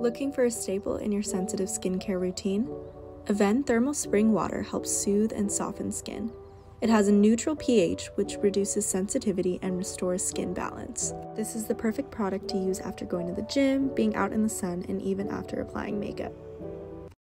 Looking for a staple in your sensitive skincare routine? Avene Thermal Spring Water helps soothe and soften skin. It has a neutral pH, which reduces sensitivity and restores skin balance. This is the perfect product to use after going to the gym, being out in the sun, and even after applying makeup.